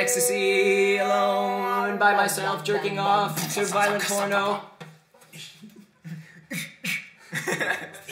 ecstasy, alone, by myself, jerking off to violent porno.